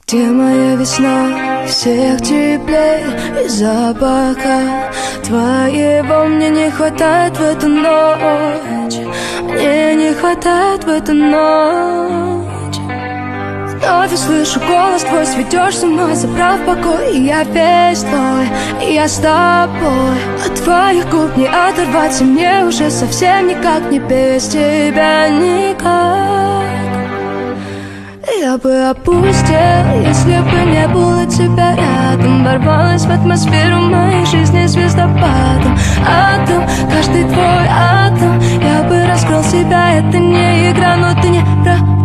Где моя весна, всех теплей и запаха твоего мне не хватает в эту ночь. Мне не хватает в эту ночь. Вновь услышу голос твой, сведешь с ума, забрав покой. И я весь твой, и я с тобой. От твоих губ не оторваться мне уже совсем никак, не без тебя никак. Я бы опустел, если бы не было тебя рядом. Ворвалась в атмосферу моей жизни звездопадом. Атом, каждый твой атом. Я бы раскрыл себя, это не игра, но ты не прав.